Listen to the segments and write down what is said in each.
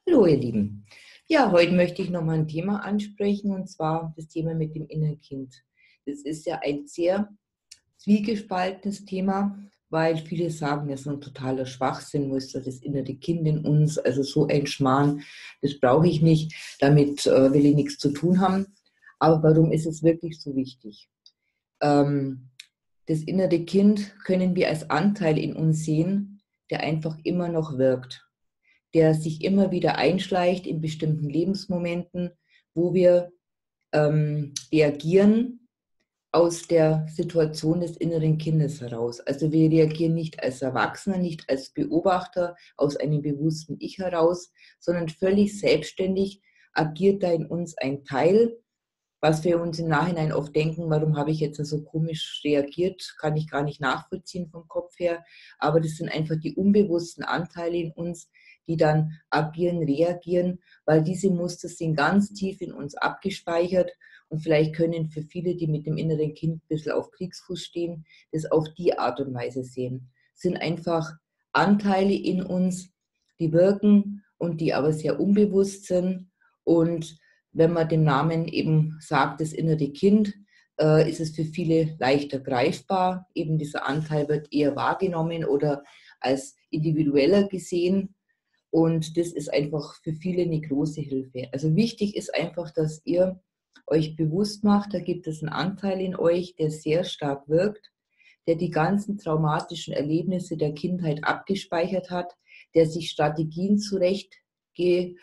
Hallo ihr Lieben. Ja, heute möchte ich nochmal ein Thema ansprechen, und zwar das Thema mit dem inneren Kind. Das ist ja ein sehr zwiegespaltenes Thema, weil viele sagen, das ist ein totaler Schwachsinn, wo ist da das innere Kind in uns, also so ein Schmarrn, das brauche ich nicht, damit will ich nichts zu tun haben. Aber warum ist es wirklich so wichtig? Ähm, Das innere Kind können wir als Anteil in uns sehen, der einfach immer noch wirkt, der sich immer wieder einschleicht in bestimmten Lebensmomenten, wo wir reagieren aus der Situation des inneren Kindes heraus. Also wir reagieren nicht als Erwachsener, nicht als Beobachter aus einem bewussten Ich heraus, sondern völlig selbstständig agiert da in uns ein Teil, was wir uns im Nachhinein oft denken, warum habe ich jetzt so komisch reagiert, kann ich gar nicht nachvollziehen vom Kopf her. Aber das sind einfach die unbewussten Anteile in uns, die dann agieren, reagieren, weil diese Muster sind ganz tief in uns abgespeichert. Und vielleicht können für viele, die mit dem inneren Kind ein bisschen auf Kriegsfuß stehen, das auf die Art und Weise sehen. Es sind einfach Anteile in uns, die wirken und die aber sehr unbewusst sind. Und wenn man dem Namen eben sagt, das innere Kind, ist es für viele leichter greifbar. Eben dieser Anteil wird eher wahrgenommen oder als individueller gesehen. Und das ist einfach für viele eine große Hilfe. Also wichtig ist einfach, dass ihr euch bewusst macht, da gibt es einen Anteil in euch, der sehr stark wirkt, der die ganzen traumatischen Erlebnisse der Kindheit abgespeichert hat, der sich Strategien zurechtgebaut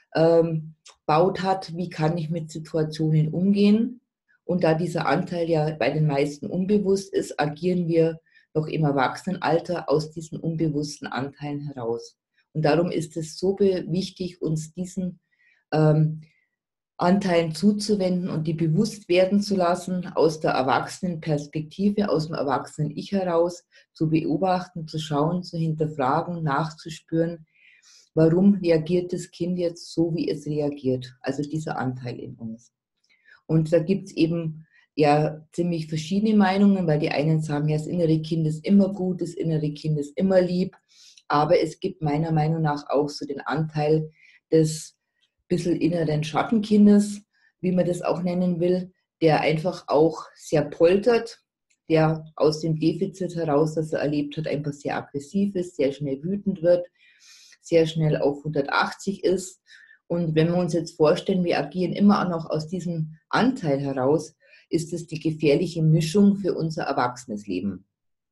hat, wie kann ich mit Situationen umgehen. Und da dieser Anteil ja bei den meisten unbewusst ist, agieren wir noch im Erwachsenenalter aus diesen unbewussten Anteilen heraus. Und darum ist es so wichtig, uns diesen ähm, Anteilen zuzuwenden und die bewusst werden zu lassen, aus der Erwachsenenperspektive, aus dem Erwachsenen-Ich heraus, zu beobachten, zu schauen, zu hinterfragen, nachzuspüren, warum reagiert das Kind jetzt so, wie es reagiert, also dieser Anteil in uns. Und da gibt es eben ja ziemlich verschiedene Meinungen, weil die einen sagen, ja, das innere Kind ist immer gut, das innere Kind ist immer lieb, aber es gibt meiner Meinung nach auch so den Anteil des bisschen inneren Schattenkindes, wie man das auch nennen will, der einfach auch sehr poltert, der aus dem Defizit heraus, das er erlebt hat, einfach sehr aggressiv ist, sehr schnell wütend wird, sehr schnell auf 180 ist. Und wenn wir uns jetzt vorstellen, wir agieren immer noch aus diesem Anteil heraus, ist es die gefährliche Mischung für unser erwachsenes Leben.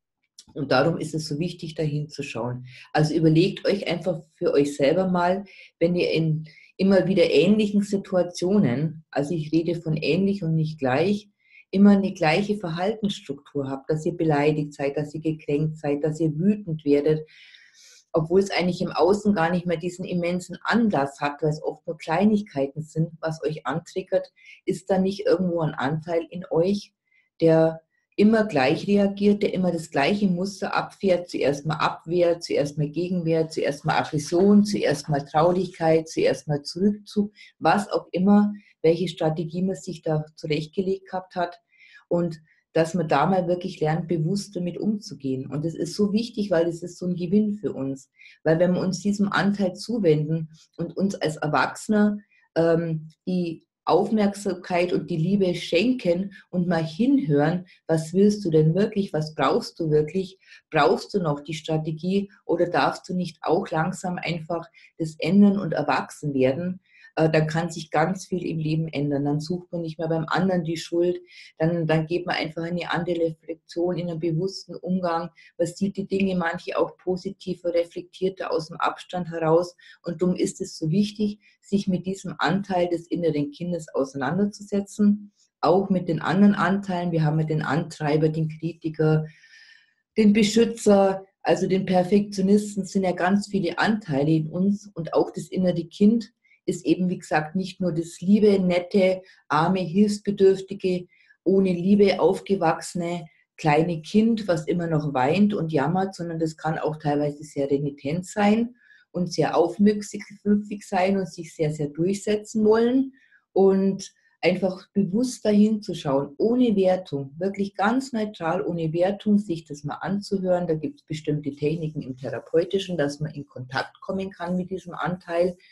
Und darum ist es so wichtig, dahin zu schauen. Also überlegt euch einfach für euch selber mal, wenn ihr in immer wieder ähnlichen Situationen, also ich rede von ähnlich und nicht gleich, immer eine gleiche Verhaltensstruktur habt, dass ihr beleidigt seid, dass ihr gekränkt seid, dass ihr wütend werdet, obwohl es eigentlich im Außen gar nicht mehr diesen immensen Anlass hat, weil es oft nur Kleinigkeiten sind, was euch antriggert, ist da nicht irgendwo ein Anteil in euch, der immer gleich reagiert, der immer das gleiche Muster abfährt, zuerst mal Abwehr, zuerst mal Gegenwehr, zuerst mal Aggression, zuerst mal Traurigkeit, zuerst mal Zurückzug, was auch immer, welche Strategie man sich da zurechtgelegt gehabt hat. Und dass man da mal wirklich lernt, bewusst damit umzugehen. Und das ist so wichtig, weil das ist so ein Gewinn für uns. Weil wenn wir uns diesem Anteil zuwenden und uns als Erwachsener die Aufmerksamkeit und die Liebe schenken und mal hinhören, was willst du denn wirklich, was brauchst du wirklich, brauchst du noch die Strategie oder darfst du nicht auch langsam einfach das ändern und erwachsen werden, dann kann sich ganz viel im Leben ändern. Dann sucht man nicht mehr beim anderen die Schuld, dann geht man einfach in eine andere Reflexion, in einen bewussten Umgang, man sieht die Dinge manche auch positiver, reflektierter aus dem Abstand heraus und darum ist es so wichtig, sich mit diesem Anteil des inneren Kindes auseinanderzusetzen, auch mit den anderen Anteilen. Wir haben ja den Antreiber, den Kritiker, den Beschützer, also den Perfektionisten, sind ja ganz viele Anteile in uns und auch das innere Kind ist eben, wie gesagt, nicht nur das liebe, nette, arme, hilfsbedürftige, ohne Liebe aufgewachsene kleine Kind, was immer noch weint und jammert, sondern das kann auch teilweise sehr renitent sein und sehr aufmüpfig sein und sich sehr, sehr durchsetzen wollen und einfach bewusst dahin zu schauen, ohne Wertung, wirklich ganz neutral, ohne Wertung, sich das mal anzuhören. Da gibt es bestimmte Techniken im Therapeutischen, dass man in Kontakt kommen kann mit diesem Anteil.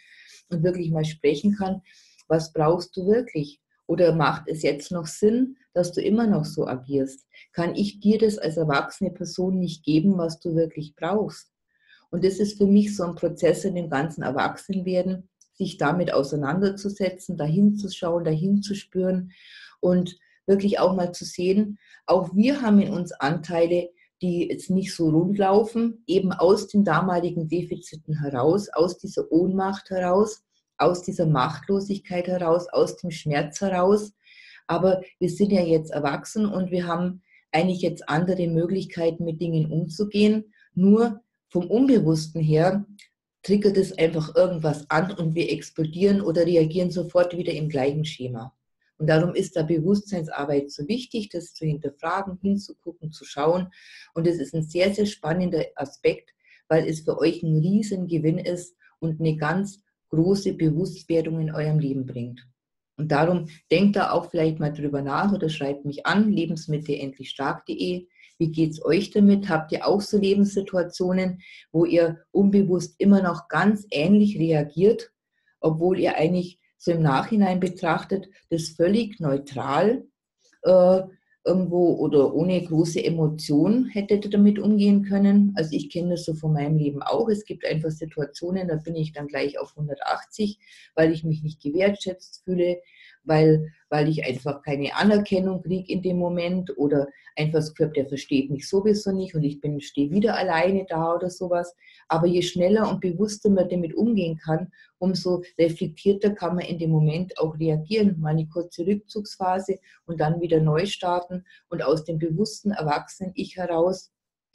und wirklich mal sprechen kann, was brauchst du wirklich? Oder macht es jetzt noch Sinn, dass du immer noch so agierst? Kann ich dir das als erwachsene Person nicht geben, was du wirklich brauchst? Und das ist für mich so ein Prozess in dem ganzen Erwachsenwerden, sich damit auseinanderzusetzen, dahin zu schauen, dahin zu spüren und wirklich auch mal zu sehen, auch wir haben in uns Anteile, die jetzt nicht so rund laufen, eben aus den damaligen Defiziten heraus, aus dieser Ohnmacht heraus, aus dieser Machtlosigkeit heraus, aus dem Schmerz heraus. Aber wir sind ja jetzt erwachsen und wir haben eigentlich jetzt andere Möglichkeiten, mit Dingen umzugehen. Nur vom Unbewussten her triggert es einfach irgendwas an und wir explodieren oder reagieren sofort wieder im gleichen Schema. Und darum ist da Bewusstseinsarbeit so wichtig, das zu hinterfragen, hinzugucken, zu schauen. Und es ist ein sehr, sehr spannender Aspekt, weil es für euch ein Riesengewinn ist und eine ganz große Bewusstwerdung in eurem Leben bringt. Und darum denkt da auch vielleicht mal drüber nach oder schreibt mich an, lebensmittelendlichstark.de. Wie geht es euch damit? Habt ihr auch so Lebenssituationen, wo ihr unbewusst immer noch ganz ähnlich reagiert, obwohl ihr eigentlich so im Nachhinein betrachtet das völlig neutral äh, irgendwo oder ohne große Emotion hättet ihr damit umgehen können? Also ich kenne das so von meinem Leben auch. Es gibt einfach Situationen, da bin ich dann gleich auf 180, weil ich mich nicht gewertschätzt fühle, weil ich einfach keine Anerkennung kriege in dem Moment oder einfach das Gefühl, der versteht mich sowieso nicht und stehe wieder alleine da oder sowas. Aber je schneller und bewusster man damit umgehen kann, umso reflektierter kann man in dem Moment auch reagieren. Mal eine kurze Rückzugsphase und dann wieder neu starten und aus dem bewussten Erwachsenen-Ich heraus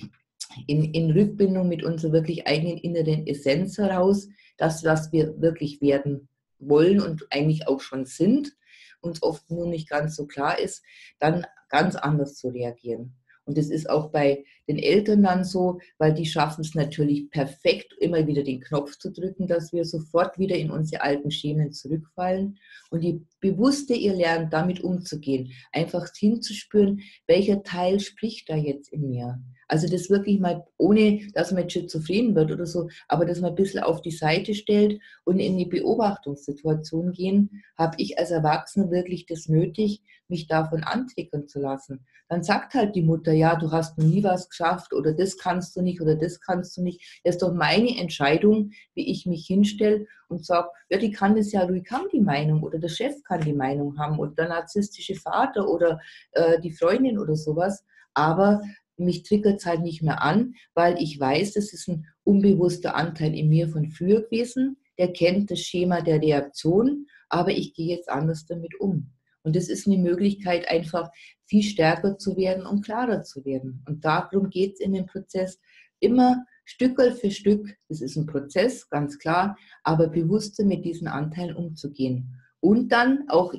in Rückbindung mit unserer wirklich eigenen inneren Essenz heraus, das, was wir wirklich werden wollen und eigentlich auch schon sind, uns oft nur nicht ganz so klar ist, dann ganz anders zu reagieren. Und das ist auch bei den Eltern dann so, weil die schaffen es natürlich perfekt, immer wieder den Knopf zu drücken, dass wir sofort wieder in unsere alten Schemen zurückfallen. Und je bewusster ihr lernt, damit umzugehen, einfach hinzuspüren, welcher Teil spricht da jetzt in mir. Also das wirklich mal, ohne dass man jetzt schizophren wird oder so, aber dass man ein bisschen auf die Seite stellt und in die Beobachtungssituation gehen, habe ich als Erwachsene wirklich das nötig, mich davon antriggern zu lassen. Dann sagt halt die Mutter, ja, du hast noch nie was geschafft oder das kannst du nicht oder das kannst du nicht. Das ist doch meine Entscheidung, wie ich mich hinstelle und sage, ja, die kann das ja ruhig haben, die Meinung, oder der Chef kann die Meinung haben oder der narzisstische Vater oder die Freundin oder sowas. Aber mich triggert es halt nicht mehr an, weil ich weiß, das ist ein unbewusster Anteil in mir von früher gewesen. Der kennt das Schema der Reaktion, aber ich gehe jetzt anders damit um. Und das ist eine Möglichkeit, einfach viel stärker zu werden und klarer zu werden. Und darum geht es in dem Prozess immer Stück für Stück. Das ist ein Prozess, ganz klar, aber bewusster mit diesen Anteilen umzugehen. Und dann auch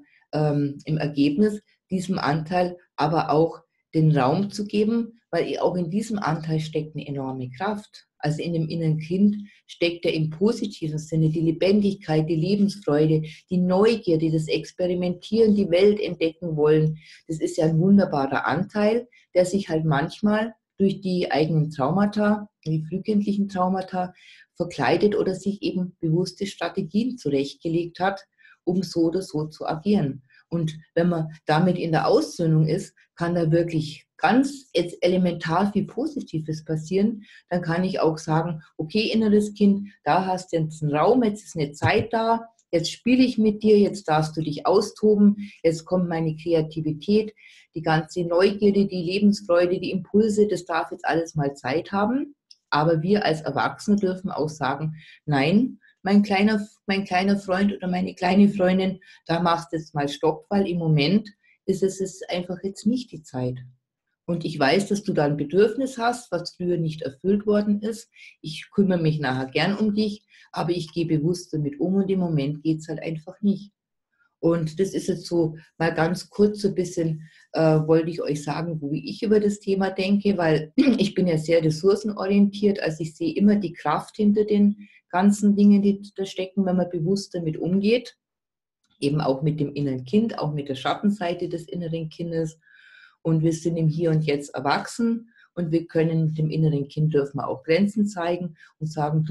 im Ergebnis diesem Anteil aber auch den Raum zu geben, weil auch in diesem Anteil steckt eine enorme Kraft. Also in dem inneren Kind steckt ja im positiven Sinne die Lebendigkeit, die Lebensfreude, die Neugierde, das Experimentieren, die Welt entdecken wollen. Das ist ja ein wunderbarer Anteil, der sich halt manchmal durch die eigenen Traumata, die frühkindlichen Traumata, verkleidet oder sich eben bewusste Strategien zurechtgelegt hat, um so oder so zu agieren. Und wenn man damit in der Aussöhnung ist, kann da wirklich ganz elementar viel Positives passieren. Dann kann ich auch sagen, okay, inneres Kind, da hast du jetzt einen Raum, jetzt ist eine Zeit da, jetzt spiele ich mit dir, jetzt darfst du dich austoben, jetzt kommt meine Kreativität, die ganze Neugierde, die Lebensfreude, die Impulse, das darf jetzt alles mal Zeit haben. Aber wir als Erwachsene dürfen auch sagen, nein, mein kleiner Freund oder meine kleine Freundin, da machst du jetzt mal Stopp, weil im Moment ist es einfach jetzt nicht die Zeit. Und ich weiß, dass du da ein Bedürfnis hast, was früher nicht erfüllt worden ist. Ich kümmere mich nachher gern um dich, aber ich gehe bewusst damit um und im Moment geht es halt einfach nicht. Und das ist jetzt so mal ganz kurz so ein bisschen, wollte ich euch sagen, wie ich über das Thema denke, weil ich bin ja sehr ressourcenorientiert, also ich sehe immer die Kraft hinter den ganzen Dingen, die da stecken, wenn man bewusst damit umgeht, eben auch mit dem inneren Kind, auch mit der Schattenseite des inneren Kindes. Und wir sind im Hier und Jetzt erwachsen und wir können dem inneren Kind dürfen wir auch Grenzen zeigen und sagen, du,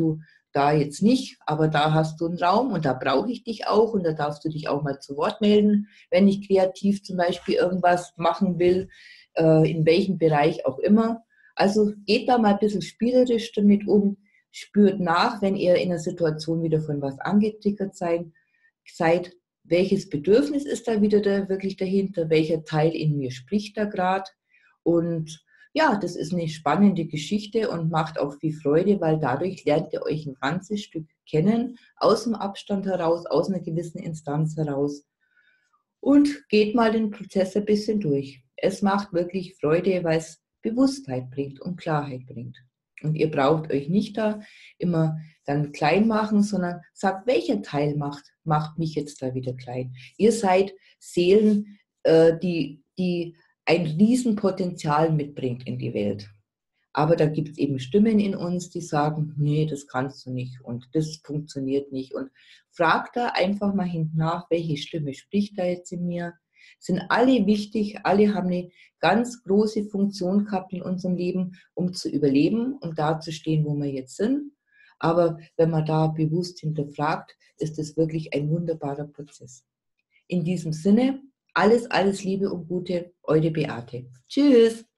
da jetzt nicht, aber da hast du einen Raum und da brauche ich dich auch und da darfst du dich auch mal zu Wort melden, wenn ich kreativ zum Beispiel irgendwas machen will, in welchem Bereich auch immer. Also geht da mal ein bisschen spielerisch damit um, spürt nach, wenn ihr in einer Situation wieder von was angetriggert seid, welches Bedürfnis ist da wieder wirklich dahinter, welcher Teil in mir spricht da gerade. Und ja, das ist eine spannende Geschichte und macht auch viel Freude, weil dadurch lernt ihr euch ein ganzes Stück kennen, aus dem Abstand heraus, aus einer gewissen Instanz heraus und geht mal den Prozess ein bisschen durch. Es macht wirklich Freude, weil es Bewusstheit bringt und Klarheit bringt. Und ihr braucht euch nicht da immer dann klein machen, sondern sagt, welcher Teil macht mich jetzt da wieder klein. Ihr seid Seelen, die ein Riesenpotenzial mitbringt in die Welt. Aber da gibt es eben Stimmen in uns, die sagen, nee, das kannst du nicht und das funktioniert nicht. Und frag da einfach mal hinten nach, welche Stimme spricht da jetzt in mir. Sind alle wichtig, alle haben eine ganz große Funktion gehabt in unserem Leben, um zu überleben, um da zu stehen, wo wir jetzt sind. Aber wenn man da bewusst hinterfragt, ist das wirklich ein wunderbarer Prozess. In diesem Sinne, alles Liebe und Gute, eure Beate. Tschüss!